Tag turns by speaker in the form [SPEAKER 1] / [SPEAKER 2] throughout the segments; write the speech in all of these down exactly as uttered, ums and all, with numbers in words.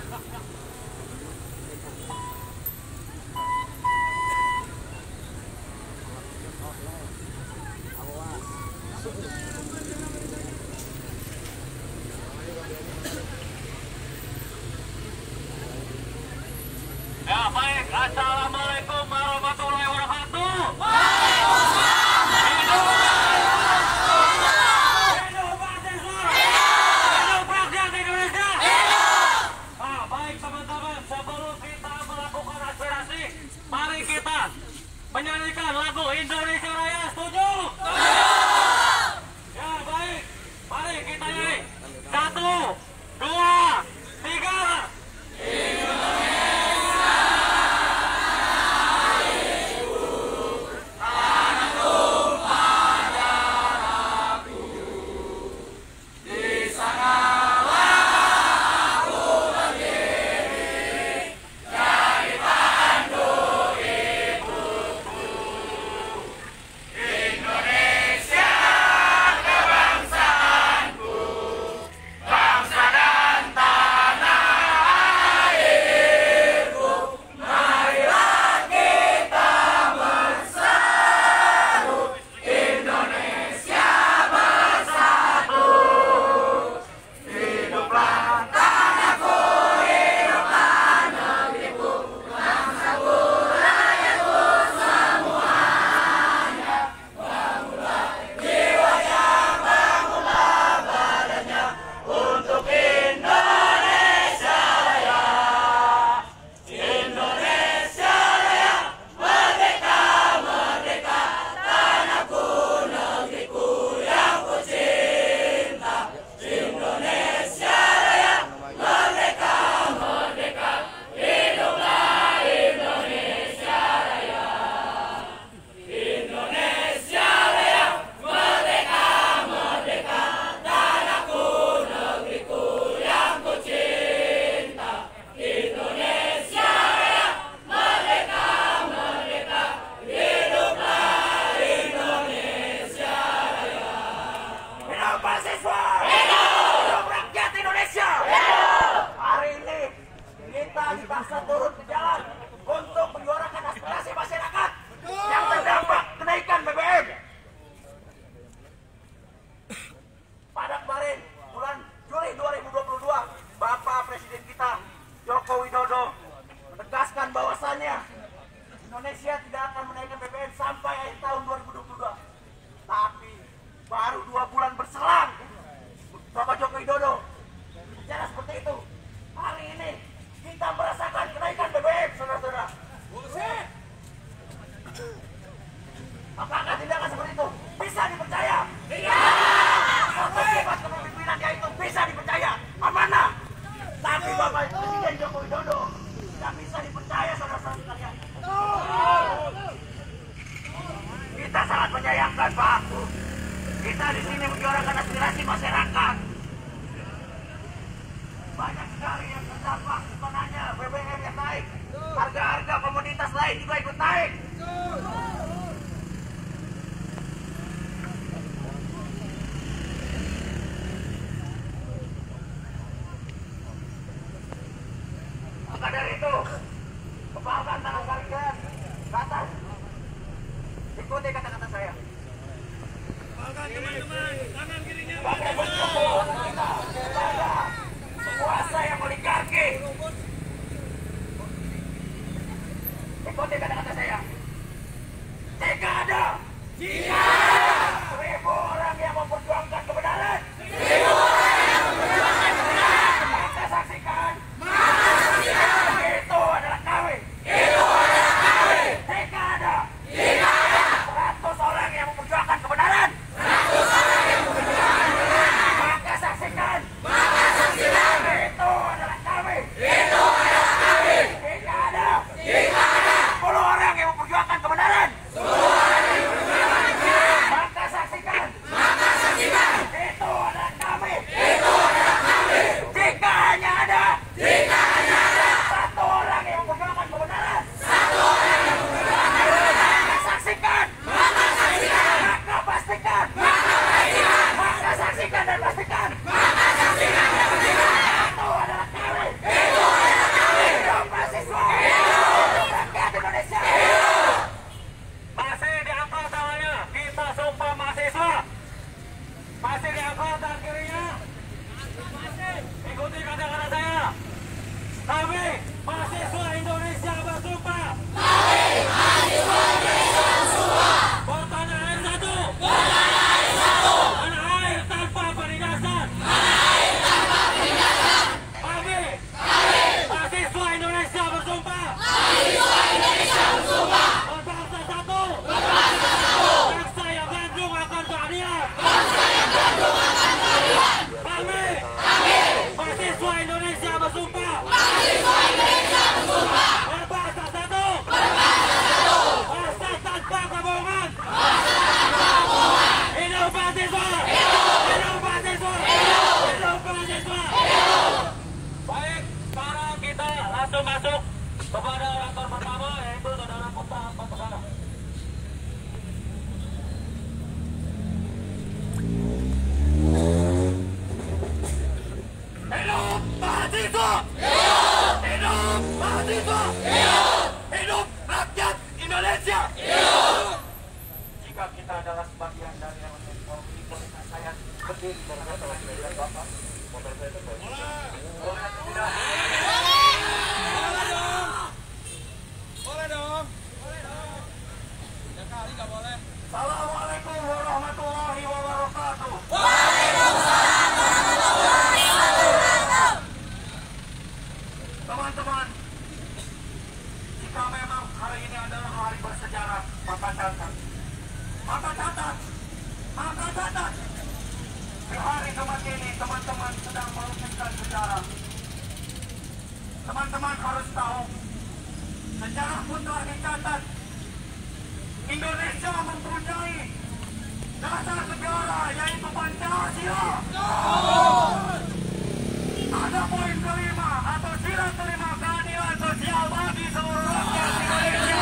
[SPEAKER 1] Ya baik, assalamualaikum warahmatullahi wabarakatuh. Mari kita menyanyikan lagu Indonesia Raya, setuju? Ya baik, mari kita nyanyi. Satu, dua, tiga. Dipaksa turun ke jalan untuk menyuarakan aspirasi masyarakat yang terdampak kenaikan B B M. Pada kemarin bulan Juli dua ribu dua puluh dua, Bapak Presiden kita Joko Widodo menegaskan bahwasannya Indonesia tidak akan menaikkan B B M sampai akhir tahun dua ribu dua puluh dua. Tapi baru dua bulan berselang Bapak Joko Widodo bicara seperti itu. Hari ini kita merasakan kenaikan B B M, saudara-saudara. Apakah tindakan seperti itu bisa dipercaya? Iya. Apa sifat kepemimpinan dia itu bisa dipercaya? Amanah. Tapi Bapak Presiden Joko Widodo tidak bisa dipercaya, saudara-saudara sekalian. Kita sangat menyayangkan, Pak. Kita di sini menyuarakan aspirasi masyarakat. Banyak sekali yang terdampak, bukan hanya B B M yang naik, harga-harga komoditas lain juga ikut naik. Maka dari itu, kepalkan tangan kalian ke atas. Ikuti kata-kata saya.
[SPEAKER 2] Kepalkan teman-teman, tangan kirinya.
[SPEAKER 1] Pakai bersyukur kita kepada kuasa yang oligarki. Ikuti kata-kata saya. Jika ada, jika ada seribu orang yang memperjuangkan kebenaran, seribu orang yang memperjuangkan kebenaran, maka saksikan, maka saksikan, itu adalah kami, itu adalah kami. Jika ada, jika ada seratus orang yang memperjuangkan kebenaran, seratus orang yang memperjuangkan kebenaran, maka saksikan, maka saksikan, itu langsung masuk kepada orator pertama, yaitu saudara Kota Pesana. Hidup mahasiswa! Hidup! Hidup mahasiswa! Hidup! Hidup rakyat Indonesia! Hidup! Jika kita adalah sebagian dari elemen Polri, bolehkah saya berdiri dengan perwakilan Bapak? Motor saya itu boleh? Boleh atau tidak?
[SPEAKER 2] Boleh dong. Boleh dong. Boleh dong. Ya kali nggak boleh.
[SPEAKER 1] Assalamualaikum warahmatullahi wabarakatuh.
[SPEAKER 3] Waalaikumsalam warahmatullahi wabarakatuh.
[SPEAKER 1] Teman-teman, jika memang hari ini adalah hari bersejarah, maka catat, maka catat, maka catat. Di hari Jumat ini, teman-teman sedang melukiskan sejarah. Teman-teman harus tahu, sejarah pun telah dicatat. Indonesia mempunyai dasar negara, yaitu Pancasila. Ada poin kelima atau sila kelima, keadilan sosial bagi seluruh rakyat Indonesia.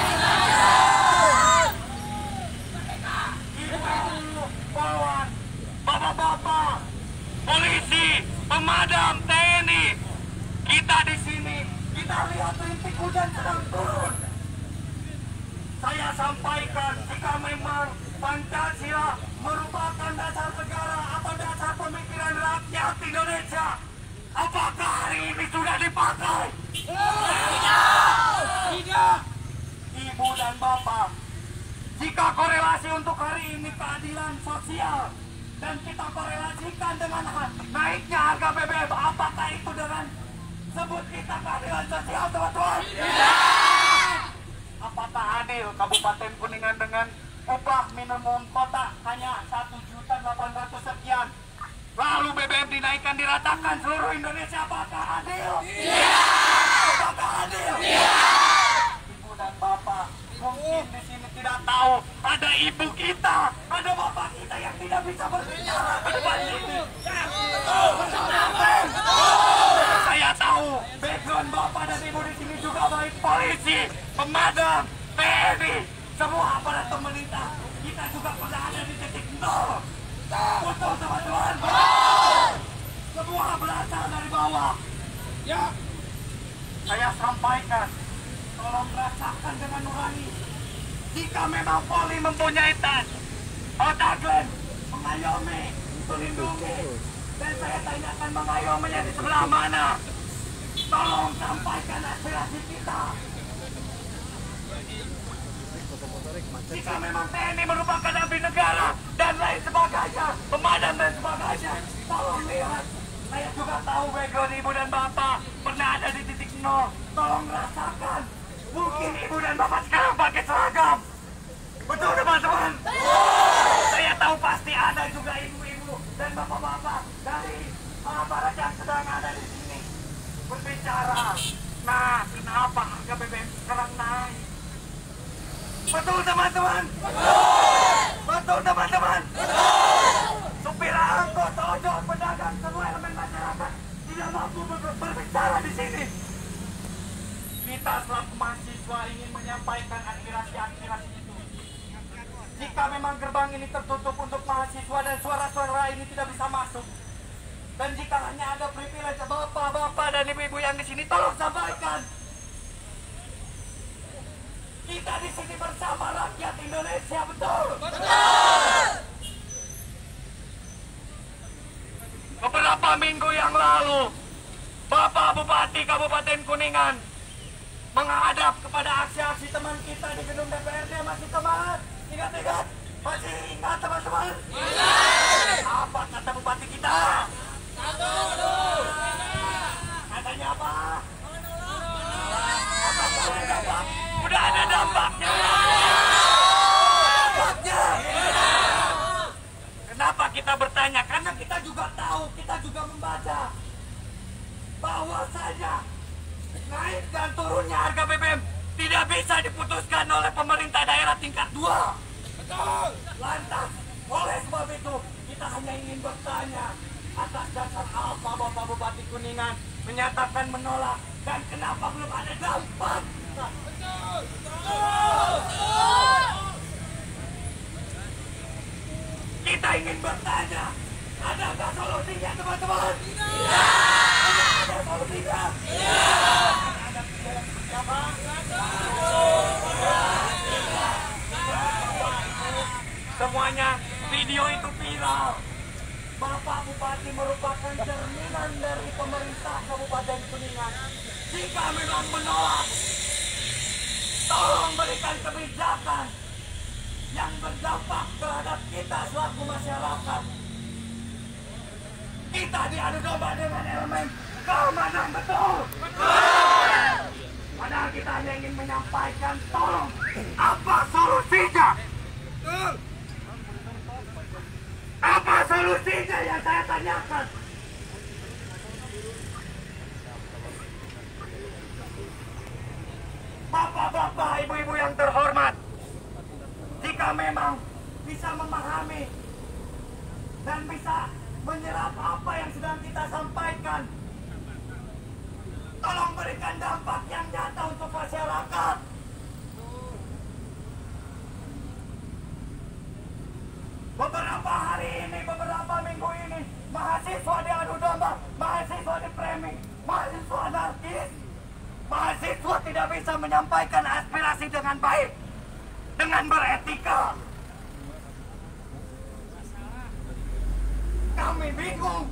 [SPEAKER 1] Ibu-ibu, polwan, bapak-bapak, polisi, pemadam, T N I, kita di sini, kita lihat rintik hujan sedang turun. Saya sampaikan, jika memang Pancasila merupakan dasar negara atau dasar pemikiran rakyat Indonesia, apakah hari ini sudah dipakai? Tidak! Tidak! Ibu dan Bapak, jika korelasi untuk hari ini keadilan sosial dan kita korelasikan dengan naiknya harga B B M, apakah itu dengan sebut kita keadilan sosial, teman-teman? Tidak! Apakah adil Kabupaten Kuningan dengan upah minimum kota hanya satu juta delapan ratus sekian, lalu B B M dinaikkan diratakan seluruh Indonesia, apakah adil? Tidak! Apakah adil? Tidak! Ibu dan Bapak mungkin di sini tidak tahu, ada ibu kita, ada bapak kita yang tidak bisa berbicara di depan sini. Saya tahu background bapak dan ibu di sini juga baik polisi, pemadam, T N I, semua aparat pemerintah. Kita juga pernah ada di titik nol. Betul, teman-teman. Semua berasal dari bawah. Ya. Saya sampaikan, tolong rasakan dengan nurani. Jika memang Polri mempunyai tas, otak Glenn, mengayomi, melindungi, dan saya tanyakan mengayominya di sebelah mana. Tolong sampaikan aspirasi kita. Jika memang T N I merupakan abdi negara dan lain sebagainya, pemadam dan sebagainya, tolong lihat. Saya juga tahu background ibu dan bapak pernah ada di titik nol. Tolong rasakan. Mungkin ibu dan bapak sekarang pakai seragam. Betul, teman-teman? Saya tahu pasti ada juga ibu-ibu dan bapak-bapak dari aparat yang sedang ada di sini berbicara. Nah, kenapa harga B B M sekarang naik? Betul, teman-teman? Betul, teman-teman? Supir angkot, ojol, pedagang, semua elemen masyarakat tidak mampu ber- berbicara di sini. Kita selaku mahasiswa ingin menyampaikan aspirasi-aspirasi itu. Jika memang gerbang ini tertutup untuk mahasiswa dan suara-suara ini tidak bisa masuk, dan jika hanya ada privilege bapak-bapak dan ibu-ibu yang di sini, tolong sampaikan. Kita di sini bersama rakyat Indonesia, betul? Betul! Beberapa minggu yang lalu, Bapak Bupati Kabupaten Kuningan menghadap kepada aksi-aksi teman kita di gedung D P R D. Masih teman? Ingat-ingat? Masih ingat, teman-teman? Ingat! Apa kata Bupati kita? Katanya apa? Apakah ada dampak? Udah ada dampaknya. Dampaknya. Kenapa kita bertanya? Karena kita juga tahu, kita juga membaca bahwasanya naik dan turunnya harga B B M tidak bisa diputuskan oleh pemerintah daerah tingkat dua. Betul. Lantas, oleh sebab itu kita hanya ingin bertanya, atas dasar apa Bapak Bupati Kuningan menyatakan menolak, dan kenapa belum ada dampak? Kita ingin bertanya, adakah solusinya teman-teman? Tidak. Ada solusinya? Tidak. Ada pilihan bersama? Semuanya, video itu viral. Bapak Bupati merupakan cerminan dari pemerintah Kabupaten Kuningan. Jika memang menolak, tolong berikan kebijakan yang berdampak terhadap kita selaku masyarakat. Kita diadu domba dengan elemen keamanan, betul? Betul! Padahal kita hanya ingin menyampaikan, tolong, apa solusinya? Betul! Apa solusinya yang saya tanyakan? Bapak-bapak, ibu-ibu yang terhormat, jika memang bisa memahami dan bisa menyerap apa yang sedang kita sampaikan, tolong berikan dampak yang nyata untuk masyarakat. Beberapa hari ini, beberapa minggu ini, mahasiswa diadu domba, mahasiswa dipremi, mahasiswa anarkis, mahasiswa tidak bisa menyampaikan aspirasi dengan baik, dengan beretika. Kami bingung.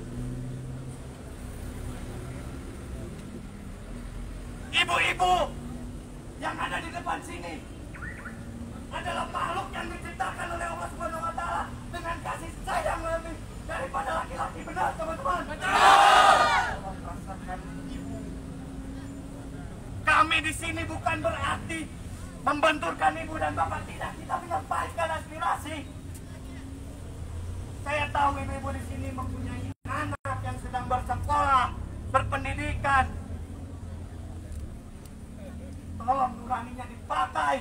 [SPEAKER 1] Ibu-ibu yang ada di depan sini adalah makhluk yang diciptakan oleh Allah Subhanahu wa Ta'ala dengan kasih sayang lebih daripada laki-laki, benar teman-teman? Rasakan ibu. Kami di sini bukan berarti membenturkan ibu dan bapak, tidak. Kita menyampaikan aspirasi. Saya tahu ibu-ibu di sini mempunyai anak yang sedang bersekolah, berpendidikan. Tolong nuraninya dipakai.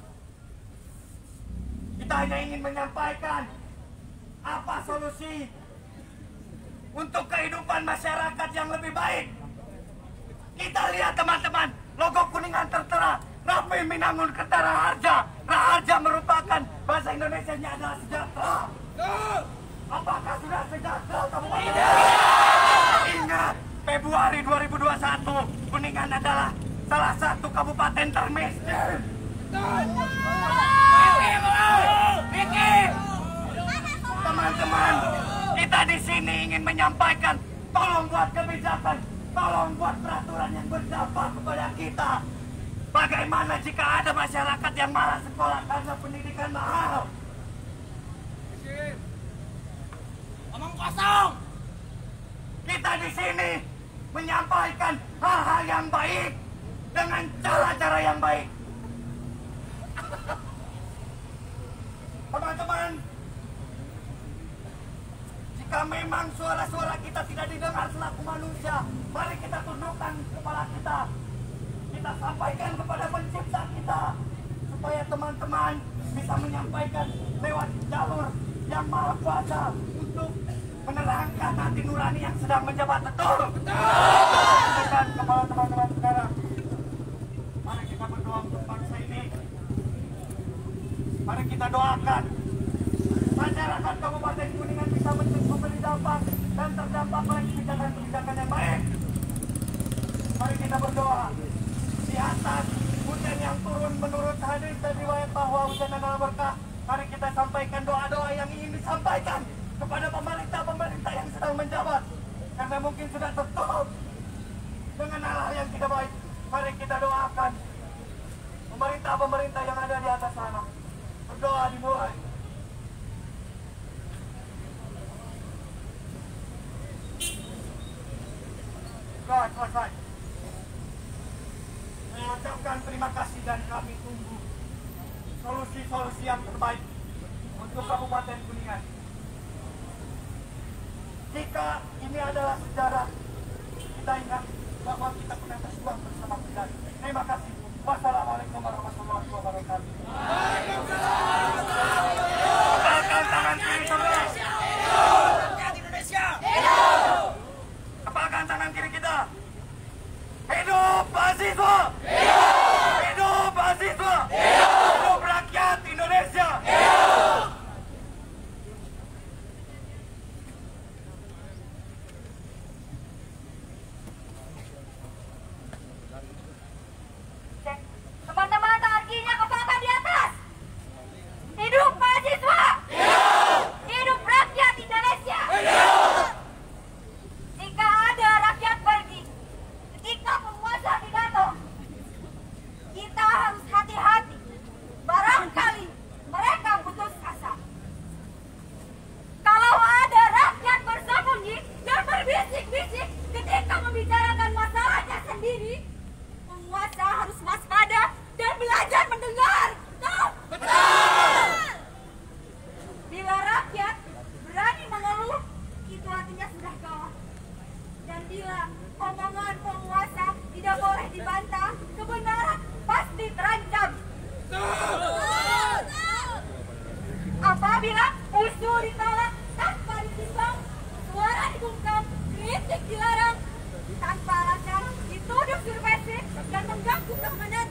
[SPEAKER 1] Kita hanya ingin menyampaikan apa solusi untuk kehidupan masyarakat yang lebih baik. Kita lihat teman-teman, logo Kuningan tertera, Rapi Minangun Ketara Harja. Raharja merupakan bahasa Indonesianya adalah sejahtera. Apakah sudah sejahtera kabupaten ini? Ingat, Februari dua ribu dua puluh satu, Kuningan adalah salah satu kabupaten termiskin. Teman-teman, kita di sini ingin menyampaikan, tolong buat kebijakan, tolong buat peraturan yang berdampak kepada kita. Bagaimana jika ada masyarakat yang malas sekolah karena pendidikan mahal? Omong kosong. Kita di sini menyampaikan hal-hal yang baik dengan cara-cara yang baik. Teman-teman, jika memang suara-suara kita tidak didengar selaku manusia, mari kita tundukkan kepala kita. Kita sampaikan kepada pencipta kita, supaya teman-teman bisa menyampaikan lewat jalur yang maha kuasa untuk menerangkan hati nurani yang sedang menjabat. Betul? Tundukkan kepala teman-teman sekarang. Mari kita berdoa untuk bangsa ini. Mari kita doakan masyarakat Kabupaten Kuningan bisa memberi dampak dan terdampak oleh kebijakan-kebijakan yang baik. Mari kita berdoa. Di atas hujan yang turun menurut hadis dan riwayat bahwa hujan adalah berkah. Mari kita sampaikan doa-doa yang ingin disampaikan kepada pemerintah-pemerintah yang sedang menjabat, karena mungkin sudah tertutup dengan hal-hal yang tidak baik. Mari kita doakan pemerintah-pemerintah yang ada di atas sana. Berdoa dimulai. Doa selesai. Saya ucapkan terima kasih dan kami tunggu solusi-solusi yang terbaik untuk Kabupaten Kuningan. Jika ini adalah sejarah, kita ingat bahwa kita pernah berjuang bersama kita. Terima kasih. Wassalamualaikum warahmatullahi wabarakatuh. Angkat tangan kiri semua. Indonesia. Kepalkan tangan kiri kita. mahasiswa! Hidup! Hidup mahasiswa! Hidup! Hidup rakyat Indonesia! Hidup!
[SPEAKER 3] Cek, teman-teman tangannya kepalkan di atas. Hidup mahasiswa! Hidup! Hidup rakyat Indonesia! Hidup! Jika ada rakyat pergi, ketika penguasa pidato, kita harus hati-hati. Barangkali mereka putus asa. Kalau ada rakyat bersembunyi dan berbisik-bisik ketika membicarakan masalahnya sendiri, penguasa harus waspada dan belajar mendengar. Tuh. Betul. Bila rakyat berani mengeluh, itu artinya sudah kalah. Dan bila omongan penguasa tidak boleh dibantah, kebenaran pasti terancam. Apabila usul ditolak tanpa ditimbang, suara dibungkam, kritik dilarang, tanpa alasan dituduh subversif dan mengganggu keamanan